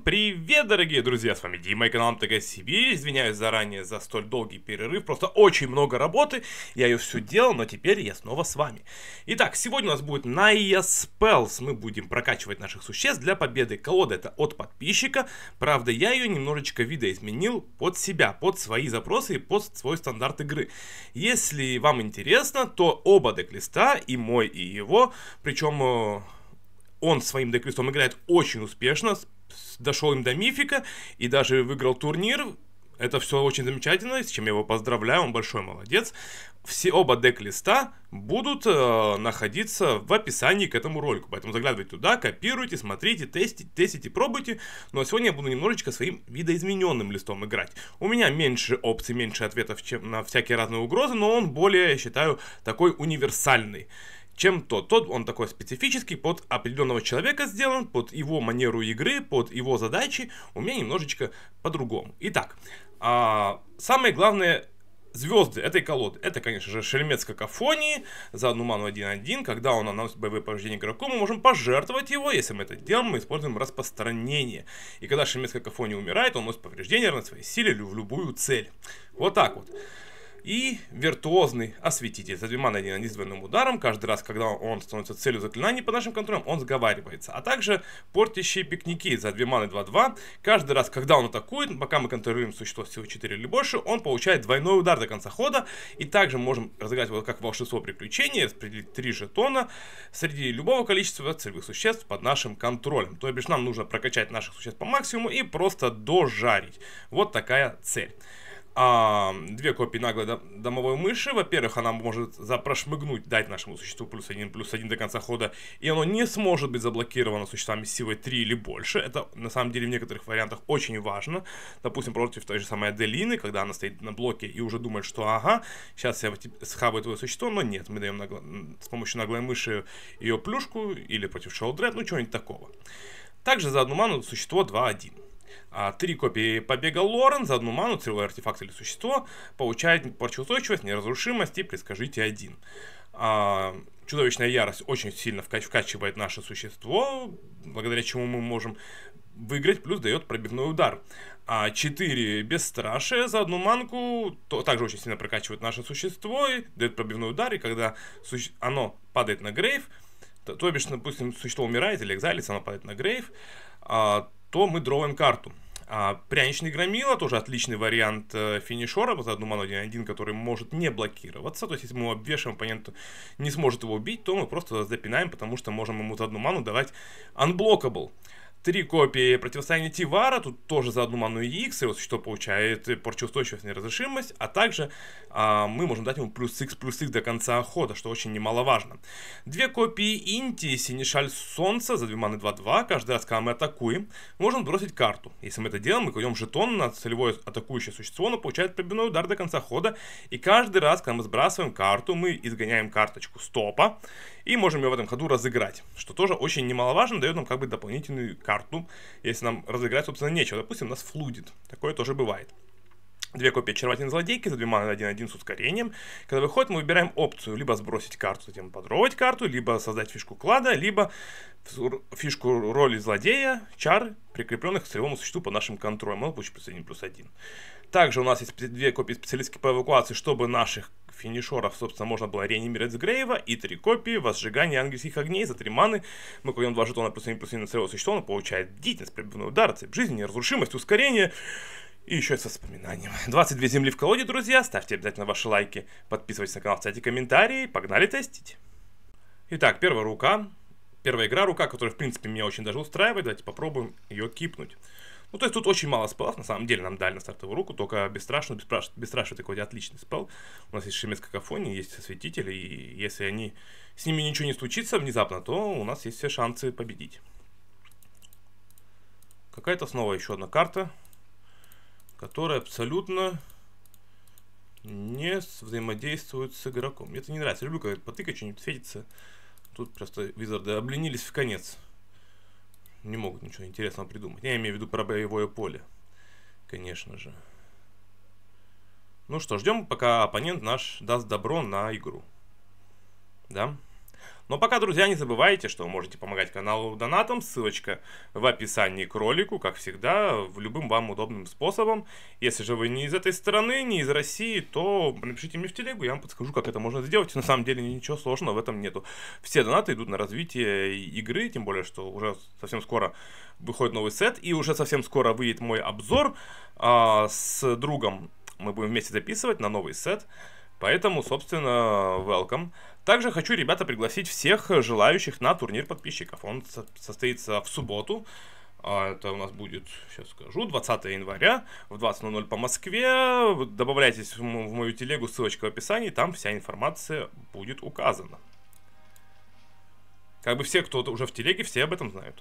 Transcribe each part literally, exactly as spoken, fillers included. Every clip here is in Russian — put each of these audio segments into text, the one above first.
привет, дорогие друзья, с вами Дима и канал МТГ Сибирь. Извиняюсь заранее за столь долгий перерыв, просто очень много работы, я ее все делал, но теперь я снова с вами. Итак, сегодня у нас будет Naya Spells, мы будем прокачивать наших существ для победы. Колода это от подписчика, правда я ее немножечко видоизменил под себя, под свои запросы и под свой стандарт игры. Если вам интересно, то оба деклиста, и мой, и его, причем... Он своим деклистом играет очень успешно, дошел им до мифика и даже выиграл турнир. Это все очень замечательно, с чем я его поздравляю, он большой молодец. Все оба деклиста будут э, находиться в описании к этому ролику, поэтому заглядывайте туда, копируйте, смотрите, тестите, тестите, пробуйте. Но сегодня я буду немножечко своим видоизмененным листом играть. У меня меньше опций, меньше ответов, чем на всякие разные угрозы, но он более, я считаю, такой универсальный чем тот. Тот он такой специфический, под определенного человека сделан, под его манеру игры, под его задачи. У меня немножечко по-другому. Итак, а, самые главные звезды этой колоды. Это, конечно же, Шеремет Какофонии за одну ману один-один. Когда он наносит боевые повреждения игроку, мы можем пожертвовать его. Если мы это делаем, мы используем распространение. И когда Шеремет Какофонии умирает, он наносит повреждения равно своей силе в любую цель. Вот так вот. И виртуозный осветитель за две маны один-один с двойным ударом. Каждый раз, когда он становится целью заклинаний по нашим контролям, он сговаривается. А также портящие пикники за две маны два-два. Каждый раз, когда он атакует, пока мы контролируем существо с силой четыре или больше, он получает двойной удар до конца хода. И также можем разыграть его как волшебство приключения, распределить три жетона среди любого количества целевых существ под нашим контролем. То бишь нам нужно прокачать наших существ по максимуму и просто дожарить. Вот такая цель. А, две копии наглой домовой мыши. Во-первых, она может запрошмыгнуть, дать нашему существу плюс один, плюс один до конца хода, и оно не сможет быть заблокировано существами с силой три или больше. Это, на самом деле, в некоторых вариантах очень важно. Допустим, против той же самой Аделины, когда она стоит на блоке и уже думает, что ага, сейчас я схаваю твое существо, но нет, мы даем нагло... с помощью наглой мыши ее плюшку, или против Шоудред, ну чего-нибудь такого. Также за одну ману существо два-один. Три копии побега Лорен за одну ману, целевой артефакт или существо, получает порчеустойчивость, неразрушимость и предскажите один. А, чудовищная ярость очень сильно вкач вкачивает наше существо, благодаря чему мы можем выиграть, плюс дает пробивной удар. А четыре бесстрашие за одну манку то, также очень сильно прокачивает наше существо и дает пробивной удар, и когда суще... оно падает на грейв, то, то бишь, допустим, существо умирает или экзайлится, оно падает на грейв, а, то мы дроваем карту. А, пряничный громила, тоже отличный вариант э, финишера, за одну ману один-один, который может не блокироваться. То есть, если мы его обвешиваем, оппонент не сможет его убить, то мы просто запинаем, потому что можем ему за одну ману давать unblockable. Три копии противостояния Тивара, тут тоже за одну ману Икс, его существо получает порчеустойчивость, неразрешимость, а также а, мы можем дать ему плюс Х, плюс Х до конца хода, что очень немаловажно. Две копии Инти, Синишаль Солнца за две маны два-два, каждый раз, когда мы атакуем, можем бросить карту. Если мы это делаем, мы кладем жетон на целевое атакующее существо, оно получает пробивной удар до конца хода, и каждый раз, когда мы сбрасываем карту, мы изгоняем карточку стопа, и можем ее в этом ходу разыграть, что тоже очень немаловажно, дает нам как бы дополнительную карту, если нам разыграть, собственно, нечего. Допустим, нас флудит. Такое тоже бывает. Две копии очаровательной злодейки за две маны один-один с ускорением. Когда выходит, мы выбираем опцию либо сбросить карту, затем подровать карту, либо создать фишку клада, либо фишку роли злодея, чар, прикрепленных к целевому существу под нашим контролем. Он получит плюс один, плюс один. Также у нас есть две копии специалистки по эвакуации, чтобы наших финишеров, собственно, можно было реанимировать с Грейва, и три копии возжигания ангельских огней за три маны. Мы кладем два жетона плюс один, плюс один на целевое существо, он получает бдительность, пробивной удар, цепь жизни, неразрушимость, ускорение. И еще и с воспоминанием. двадцать две земли в колоде, друзья. Ставьте обязательно ваши лайки, подписывайтесь на канал, ставьте комментарии. Погнали тестить. Итак, первая рука. Первая игра, рука, которая, в принципе, меня очень даже устраивает. Давайте попробуем ее кипнуть. Ну, то есть тут очень мало спеллов, на самом деле нам дали на стартовую руку, только бесстрашную, бесстрашный такой вот отличный спелл. У нас есть Шеремет Какофонии, есть осветители, и если они, с ними ничего не случится внезапно, то у нас есть все шансы победить. Какая-то снова еще одна карта, которая абсолютно не взаимодействует с игроком. Мне это не нравится, люблю, когда потыкать, что-нибудь светится. Тут просто визарды обленились в конец. Не могут ничего интересного придумать. Я имею в виду про боевое поле. Конечно же. Ну что, ждем, пока оппонент наш даст добро на игру. Да? Но пока, друзья, не забывайте, что вы можете помогать каналу донатом. Ссылочка в описании к ролику, как всегда, в любым вам удобным способом. Если же вы не из этой страны, не из России, то напишите мне в телегу, я вам подскажу, как это можно сделать. На самом деле ничего сложного в этом нету. Все донаты идут на развитие игры, тем более, что уже совсем скоро выходит новый сет, и уже совсем скоро выйдет мой обзор а, с другом. Мы будем вместе записывать на новый сет. Поэтому, собственно, welcome. Также хочу, ребята, пригласить всех желающих на турнир подписчиков. Он со состоится в субботу. Это у нас будет, сейчас скажу, двадцатого января в двадцать ноль ноль по Москве. Добавляйтесь в мою телегу, ссылочка в описании, там вся информация будет указана. Как бы все, кто уже в телеге, все об этом знают.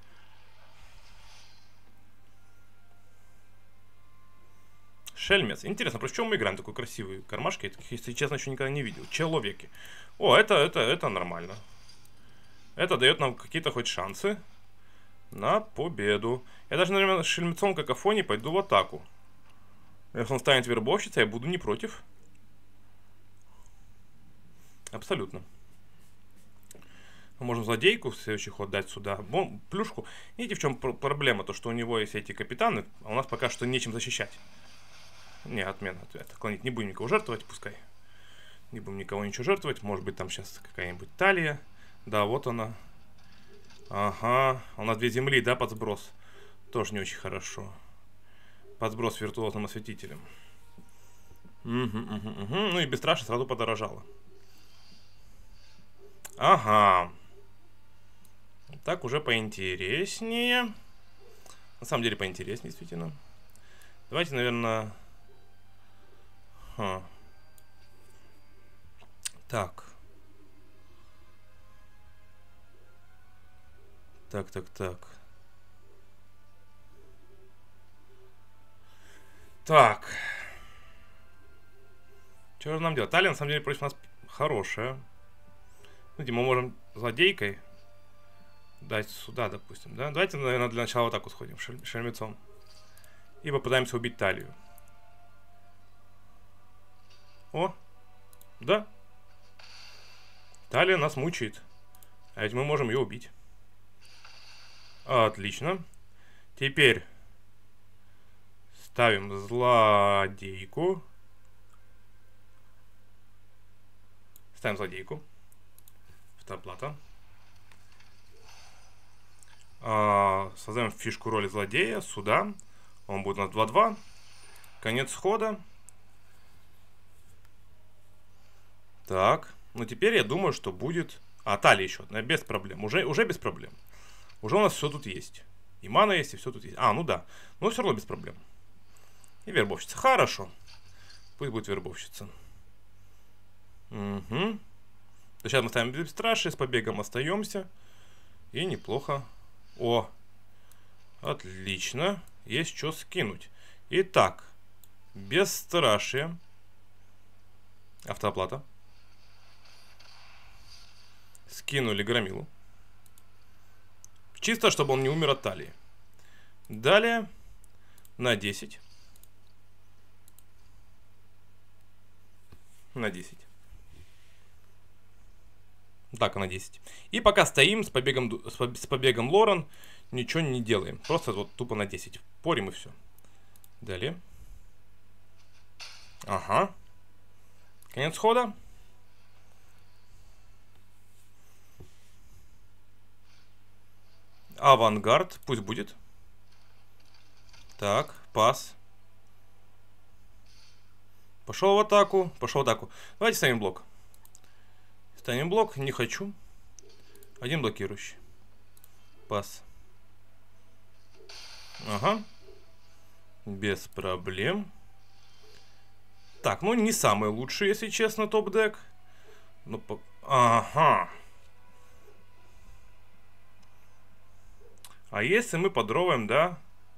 Шельмец. Интересно, про чем мы играем? Такой красивый кармашки. Я таких, если честно, еще никогда не видел. Человеки. О, это, это, это нормально. Это дает нам какие-то хоть шансы на победу. Я даже, наверное, с шельмецом какофонии пойду в атаку. Если он станет вербовщицей, я буду не против. Абсолютно. Мы можем злодейку в следующий ход дать сюда. Бом, плюшку. Видите, в чем проблема? То, что у него есть эти капитаны, а у нас пока что нечем защищать. Не, отмена ответа. Клонить. Не будем никого жертвовать, пускай. Не будем никого ничего жертвовать. Может быть, там сейчас какая-нибудь талия. Да, вот она. Ага. У нас две земли, да, под сброс. Тоже не очень хорошо. Под сброс виртуозным осветителем. Угу, угу, угу. Ну и бесстрашно сразу подорожало. Ага. Так уже поинтереснее. На самом деле поинтереснее, действительно. Давайте, наверное... Ха. Так. Так, так, так. Так. Что же нам делать? Талия, на самом деле, против нас хорошая. Ну, мы можем злодейкой дать сюда, допустим, да? Давайте, наверное, для начала вот так вот сходим, шельмецом. И попытаемся убить талию. О, да. Талия нас мучает. А ведь мы можем ее убить. Отлично. Теперь ставим злодейку. Ставим злодейку. Второплата. А, создаем фишку роли злодея сюда. Он будет у нас два-два. Конец хода. Так. Ну теперь я думаю, что будет... А, талия еще одна. Без проблем. Уже, уже без проблем. Уже у нас все тут есть. И мана есть, и все тут есть. А, ну да. Но все равно без проблем. И вербовщица. Хорошо. Пусть будет вербовщица. Угу. Сейчас мы ставим бесстрашие. С побегом остаемся. И неплохо. О. Отлично. Есть что скинуть. Итак. Бесстрашие. Автооплата. Скинули громилу. Чисто, чтобы он не умер от талии. Далее. На десять. На десять. Так, на десять. И пока стоим с побегом, с побегом Лорен, ничего не делаем. Просто вот тупо на десять. Порим и все. Далее. Ага. Конец хода. Авангард. Пусть будет. Так, пас. Пошел в атаку. Пошел в атаку. Давайте ставим блок. Ставим блок. Не хочу. Один блокирующий. Пас. Ага. Без проблем. Так, ну не самый лучший, если честно, топ-дек. Ну, по... Ага. А если мы подроваем, да?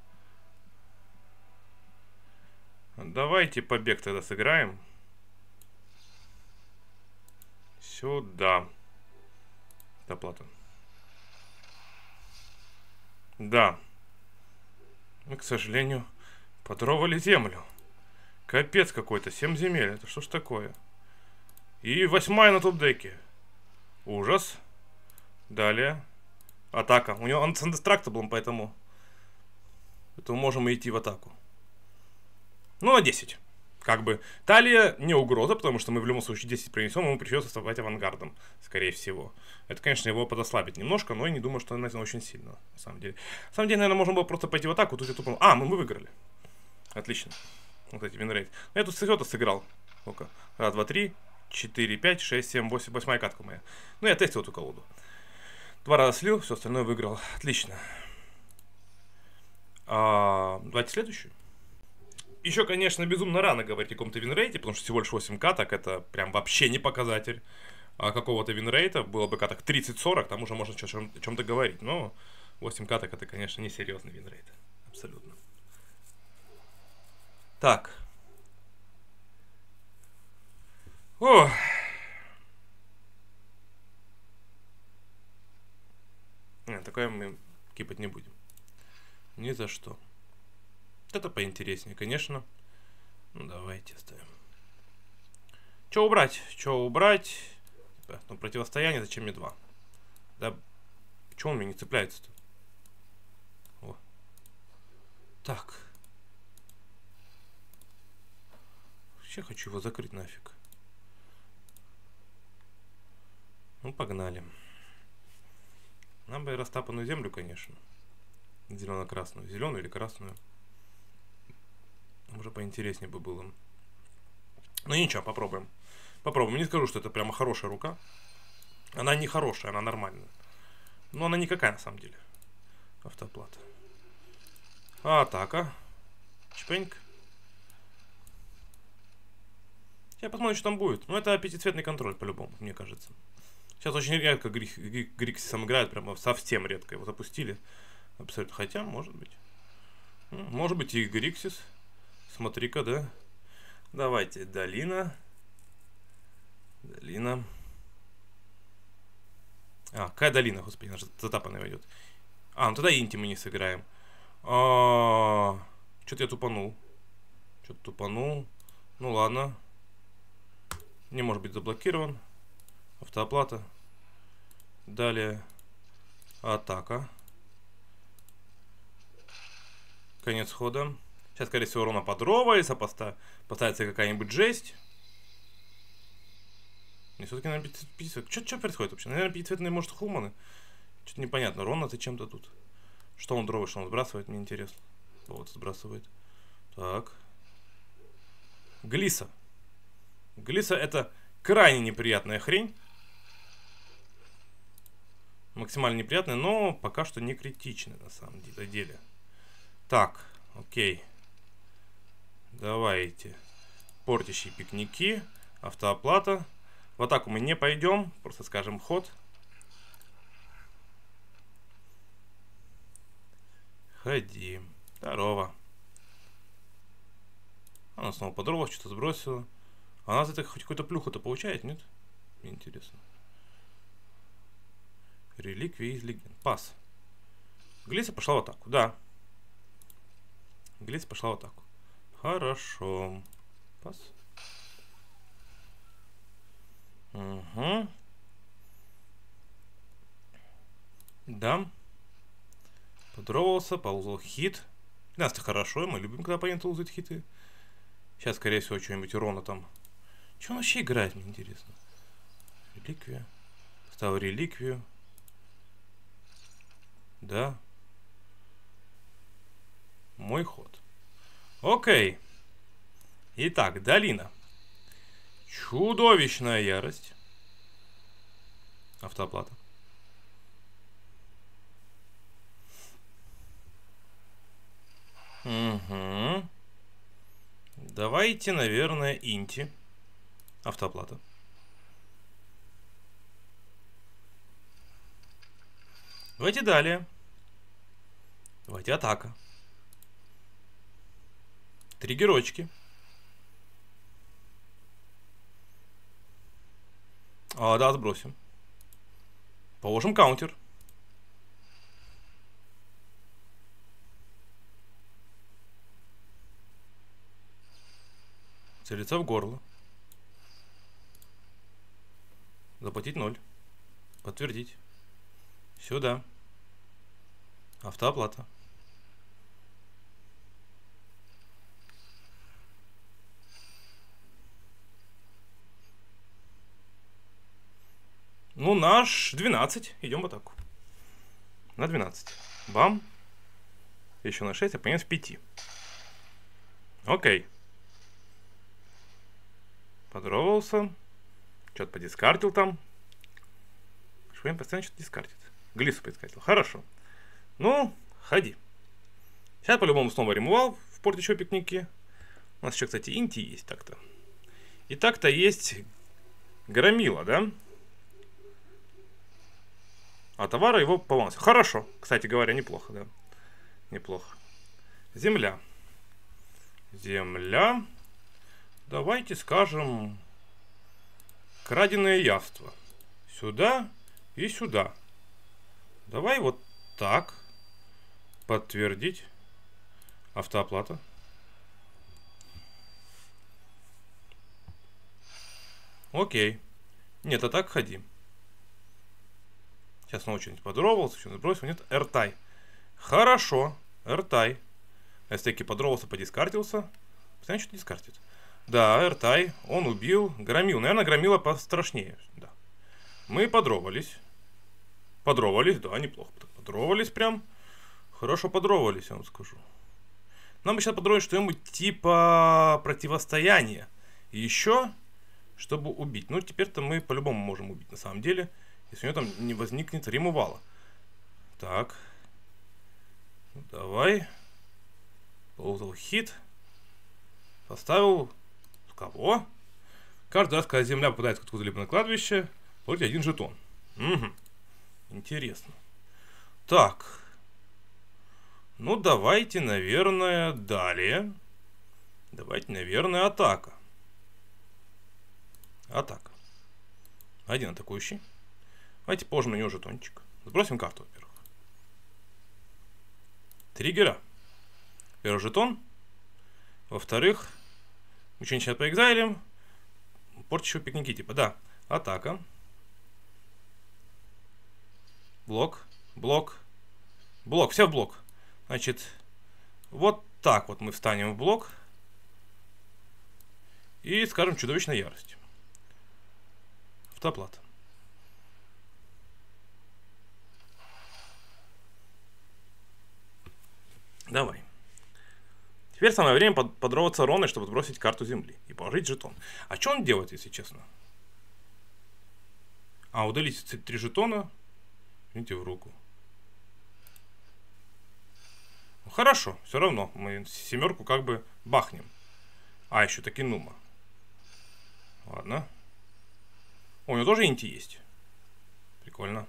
Давайте побег тогда сыграем. Сюда. Доплата. Да. Мы, к сожалению, подровали землю. Капец какой-то. семь земель. Это что ж такое? И восьмая на топ-деке. Ужас. Далее. Атака. У него он с андестрактаблом, поэтому... Поэтому можем идти в атаку. Ну, на десять. Как бы. Талия не угроза, потому что мы в любом случае десять принесем, ему придется вставать авангардом, скорее всего. Это, конечно, его подослабит немножко, но я не думаю, что это очень сильно, на самом деле. На самом деле, наверное, можно было просто пойти в атаку, тут я тупо... А, мы, мы выиграли. Отлично. Вот эти винрейт. Я тут с сыграл. Сколько? Раз, два, три, четыре, пять, шесть, семь, восемь, восьмая катка моя. Ну, я тестил эту колоду. Два раза слил, все остальное выиграл. Отлично. А, давайте следующую. Еще, конечно, безумно рано говорить о каком-то винрейте, потому что всего лишь восемь каток, это прям вообще не показатель а какого-то винрейта. Было бы каток тридцать-сорок, там уже можно о чем-то говорить. Но восемь каток это, конечно, не серьезный винрейт. Абсолютно. Так. Ох. Нет, такое мы кипать не будем. Ни за что. Это поинтереснее, конечно. Ну, давайте оставим. Че убрать? Че убрать? Ну, противостояние, зачем мне два? Да, почему он мне не цепляется-то? О. Так. Вообще хочу его закрыть нафиг. Ну, погнали. Нам бы растапанную землю, конечно. Зелено-красную. Зеленую или красную. Уже поинтереснее бы было. Ну ничего, попробуем. Попробуем. Не скажу, что это прямо хорошая рука. Она не хорошая, она нормальная. Но она никакая на самом деле. Автоплата. Атака. Чпеньк. Сейчас посмотрим, что там будет. Ну, это пятицветный контроль, по-любому, мне кажется. Сейчас очень редко Гриксис сам играет, прямо совсем редко. Его запустили. Абсолютно. Хотя, может быть. Может быть и Гриксис. Смотри-ка, да. Давайте, долина. Долина. А, какая долина, господи, наша затапанная войдет. А, ну тогда инти мы не сыграем. А, что-то я тупанул. Что-то тупанул. Ну ладно. Не может быть заблокирован. Автооплата. Далее. Атака. Конец хода. Сейчас, скорее всего, Рона подровается, поста поставится какая-нибудь жесть. Не, все-таки, наверное, пятицветные. Что, что происходит вообще? Наверное, пятицветные, может, хуманы. Что-то непонятно. Рона, ты чем-то тут. Что он дровает, что он сбрасывает, мне интересно. Вот, сбрасывает. Так. Глиса. Глиса это крайне неприятная хрень. Максимально неприятная, но пока что не критичная, на самом деле. Так, окей. Давайте. Портящие пикники. Автооплата. В атаку мы не пойдем. Просто скажем ход. Ходи. Здорово. Она снова подорвалась, что-то сбросила. Она за это хоть какую-то плюху-то получает, нет? Мне интересно. Реликвия из легенд. Пас. Глиса пошла в атаку. Да. Глиса пошла в атаку. Хорошо. Пас. Угу. Да. Подровался, ползал хит. Да, это хорошо, мы любим, когда оппонент лузает хиты. Сейчас, скорее всего, что-нибудь урона там. Че он вообще играет, мне интересно. Реликвия. Ставил реликвию. Да. Мой ход. Окей. Итак, долина. Чудовищная ярость. Автооплата. Угу. Давайте, наверное, инти. Автооплата. Давайте далее. Давайте атака. Триггерочки. А, да, сбросим. Положим каунтер. Целиться в горло. Заплатить ноль. Подтвердить. Сюда. Автооплата. Ну, наш двенадцать. Идем в атаку. На двенадцать. Бам. Еще на шесть, а понес пять. Окей. Подробовался. Что-то подискартил там. Швейн постоянно что-то дискартит. Глису поискатил. Хорошо. Ну, ходи. Сейчас по-любому снова ремувал в порте еще пикники. У нас еще, кстати, инти есть так-то. И так-то есть громила, да? А товара его полностью. Хорошо. Кстати говоря, неплохо, да. Неплохо. Земля. Земля. Давайте скажем... Краденое явство. Сюда и сюда. Давай вот так. Подтвердить. Автооплата. Окей. Нет, а так ходи. Сейчас снова что-нибудь подробился, что-нибудь бросил. Нет, эртай. Хорошо. Эртай. Эстеки подробился, подискартился. Постоянно что-то дискартит. Да, эртай. Он убил. Громил. Наверное, громила пострашнее. Да. Мы подробались. Подробались, да, неплохо. Подробались прям. Хорошо подробались, я вам скажу. Нам бы сейчас подробить что-нибудь типа противостояния. И еще, чтобы убить. Ну, теперь-то мы по-любому можем убить, на самом деле. Если у него там не возникнет ремувала. Так. Давай. Ползал хит. Поставил. Кого? Каждый раз, когда земля попадает откуда-либо на кладбище, получите один жетон. Угу. Интересно. Так. Ну, давайте, наверное, далее. Давайте, наверное, атака. Атака. Один атакующий. Давайте положим на него жетончик. Сбросим карту, во-первых. Триггера. Первый жетон. Во-вторых, мы что-нибудь сейчас поэкзайлим. Портящего пикники, типа, да. Атака. Блок. Блок. Блок. Все в блок. Значит, вот так вот мы встанем в блок. И скажем чудовищная ярость. Автоплата. Давай. Теперь самое время под, подроваться Роной, чтобы сбросить карту земли и положить жетон. А что он делает, если честно? А, удалить три жетона. Видите, в руку. Ну, хорошо, все равно. Мы семерку как бы бахнем. А, еще таки нума. Ладно. О, у него тоже инти есть. Прикольно.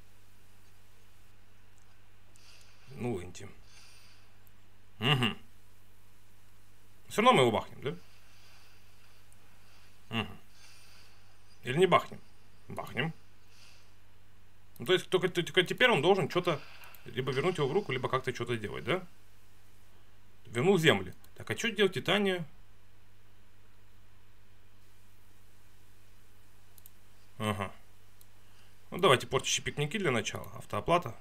Ну, инти. Угу. Все равно мы его бахнем, да? Угу. Или не бахнем? Бахнем. Ну, то есть только, только теперь он должен что-то либо вернуть его в руку, либо как-то что-то делать, да? Вернул земли. Так, а что делать Титания? Ага. Ну, давайте портящие пикники для начала. Автооплата.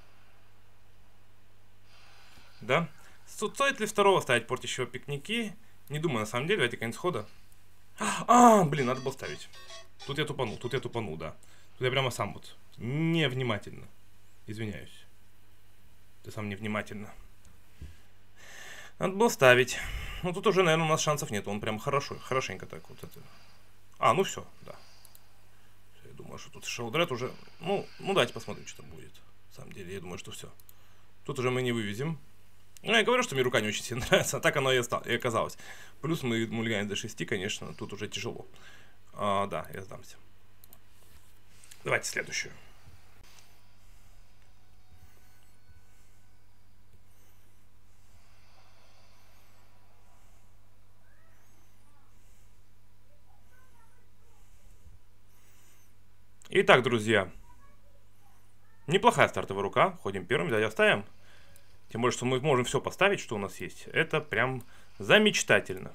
Да? Стоит ли второго ставить портящего пикники? Не думаю, на самом деле, давайте конец хода. А, блин, надо было ставить. Тут я тупанул, тут я тупанул, да. Тут я прямо сам вот невнимательно. Извиняюсь. Ты сам невнимательно. Надо было ставить. Ну, тут уже, наверное, у нас шансов нет. Он прям хорошо, хорошенько так вот это. А, ну все, да. Я думаю, что тут шоудред уже... Ну, ну, давайте посмотрим, что там будет. На самом деле, я думаю, что все. Тут уже мы не вывезем. Ну, я говорю, что мне рука не очень сильно нравится, а так оно и, и оказалось. Плюс мы мульгаем до шести, конечно, тут уже тяжело. А, да, я сдамся. Давайте следующую. Итак, друзья. Неплохая стартовая рука. Ходим первым, да, оставим. Тем более, что мы можем все поставить, что у нас есть. Это прям замечательно.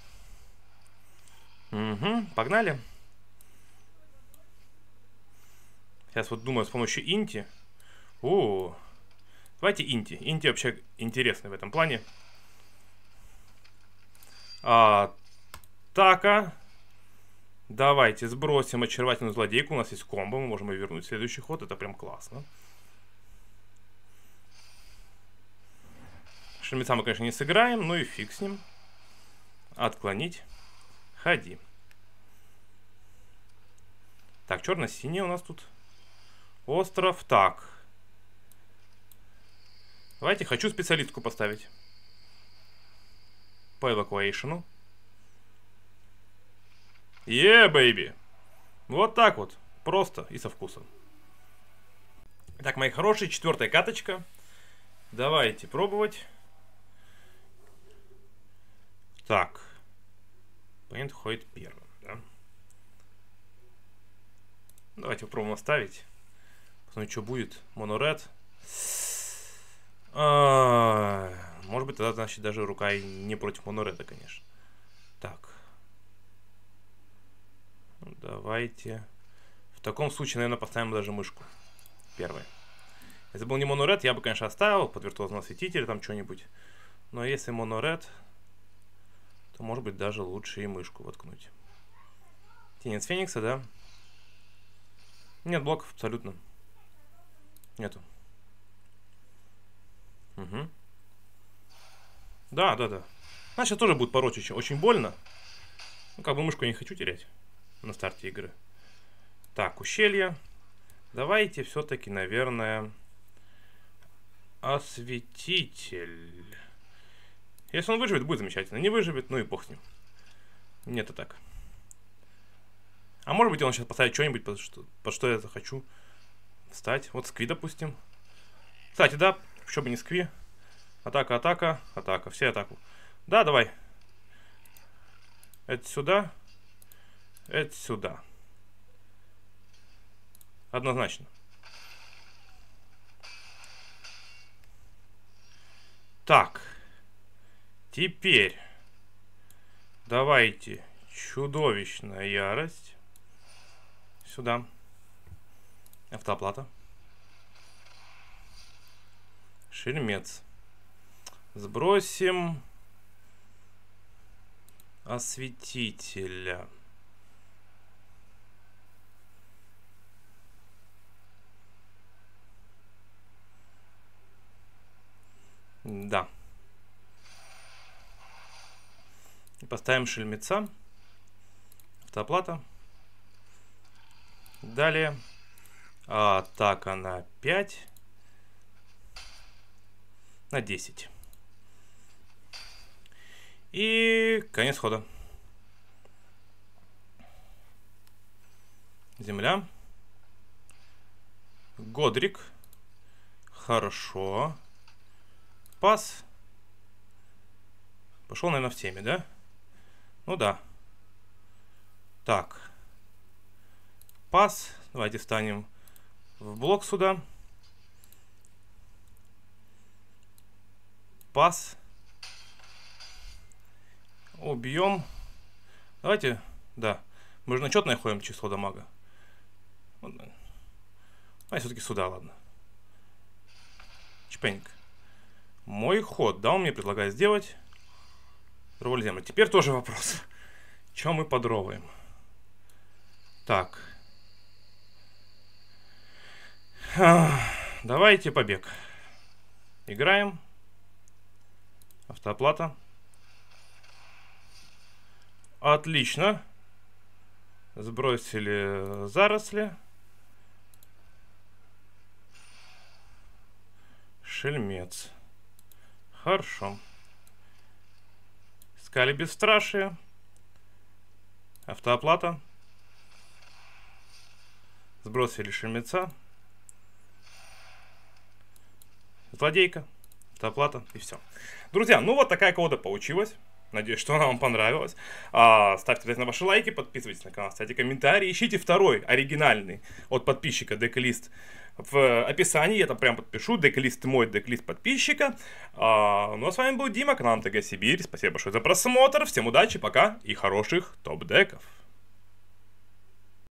Угу, погнали. Сейчас вот думаю с помощью инти. О, давайте инти. Инти вообще интересный в этом плане. Атака. Давайте сбросим очаровательную злодейку. У нас есть комбо, мы можем ее вернуть в следующий ход. Это прям классно. Шельмеца мы, конечно, не сыграем, но и фиг с ним. Отклонить. Ходи. Так, черно-синий у нас тут. Остров. Так. Давайте, хочу специалистку поставить. По эвакуэйшену. Е, бэйби. Вот так вот. Просто и со вкусом. Так, мои хорошие, четвертая каточка. Давайте пробовать. Так. Оппонент ходит первым, да? Давайте попробуем оставить. Посмотрим, что будет. Моноред. А, может быть, тогда, значит, даже рука и не против монореда, конечно. Так. Давайте. В таком случае, наверное, поставим даже мышку. Первый. Если был не моноред, я бы, конечно, оставил под виртуозного осветителя, там что-нибудь. Но если моноред, то, может быть, даже лучше и мышку воткнуть. Тенец Феникса, да? Нет блоков абсолютно. Нету. Угу. Да, да, да. Значит, тоже будет порочить очень больно. Ну, как бы мышку я не хочу терять на старте игры. Так, ущелье. Давайте все-таки, наверное, осветитель. Если он выживет, будет замечательно. Не выживет, ну и бог с ним. Нет, и так. А может быть, он сейчас поставит что-нибудь, под что, под что я захочу встать. Вот скви, допустим. Кстати, да, еще бы не скви. Атака, атака, атака. Все атаку. Да, давай. Это сюда. Это сюда. Однозначно. Так. Теперь. Давайте. Чудовищная ярость. Сюда. Автооплата. Шельмец. Сбросим осветителя. Да. И поставим шельмеца. Автооплата. Далее. Атака на пять. На десять. И конец хода. Земля. Годрик. Хорошо. Пас. Пошел, наверное, в теме, да? Ну да. Так. Пас. Давайте встанем в блок сюда. Пас. Убьем. Давайте, да. Мы же на четное ходим число дамага. А все-таки сюда, ладно. Чпеньк. Мой ход, да, он мне предлагает сделать. Роволь землю. Теперь тоже вопрос. Чем мы подроваем? Так. Давайте побег. Играем. Автооплата. Отлично. Сбросили заросли. Шельмец. Хорошо. Искали бесстрашие. Автооплата. Сбросили шельмеца. Злодейка. Автооплата. И все. Друзья, ну вот такая колода получилась. Надеюсь, что она вам понравилась. А, ставьте обязательно ваши лайки, подписывайтесь на канал, ставьте комментарии. Ищите второй, оригинальный, от подписчика деклист в описании. Я там прям подпишу. Деклист мой, деклист подписчика. А, ну а с вами был Дима, канал МТГ Сибирь. Спасибо большое за просмотр. Всем удачи, пока и хороших топ-деков.